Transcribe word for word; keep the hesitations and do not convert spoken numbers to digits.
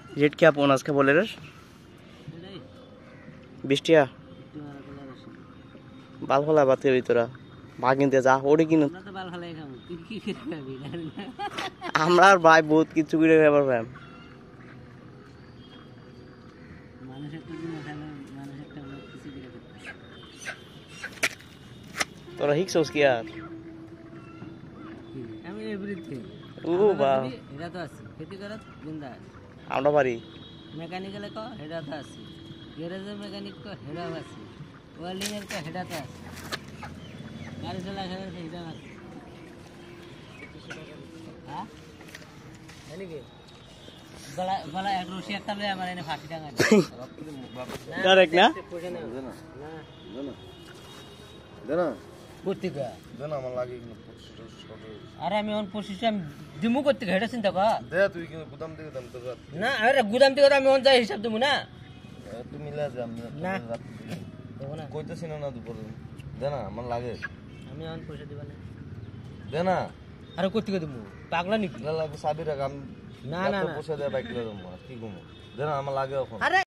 rate क्या पौन आज का बोले रे बिस्टिया बाल फला बात करी तोरा भागिनते जा ओडे किन আমরা তো বাল ফলাই খাবো তুই কি করে খাবি আমরা ভাই বহুত কিছু করে ব্যাপার ভাই মানুষ একটা দিন খাবে মানুষ একটা লোক কিছু করে তোরা হিকছস কি আর আমি এভরিথিং ও বাহ এটা তো আছে খেতে করত বিন্দাস আমরা পারি মেকানিক্যাল কো হেডা তো আছে গ্যারেজের মেকানিক কো হেডা আছে ওয়েল্ডিং এর কো হেডা তো আছে গাড়ি চালা খেলে হেডা আছে হ্যাঁ জানি কি গলা গলা এক রশি একটা লয়ে আমার এনে ফাঁসি টাঙা ডাইরেক্ট না না না দেনা দেনা করতে গা দেনা আমার লাগে আরে আমি অন পঁচিশ আমি দিমু করতে গা হেডা চিন্তা কর দে তুই কি গুদাম থেকে দাম তো না আরে গুদাম থেকে আমি অন যাই হিসাব দেবো না তুই মিলা যা আমি না দেবো না কইতেছ না না দুপুর দেনা আমার লাগে আমি অন পয়সা দিবা না দেনা আরে করতে গা দিমু পাগলা নাকি লাগবে সাবি রাখ আমি না না পয়সা দেয়া বাইক লয়ে যাবো কি ঘুমো দেনা আমার লাগে এখন আরে